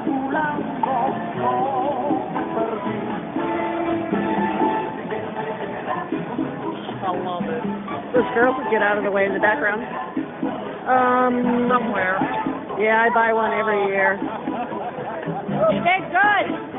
I love it. Those girls would get out of the way in the background. Somewhere. Yeah, I buy one every year. Okay, good.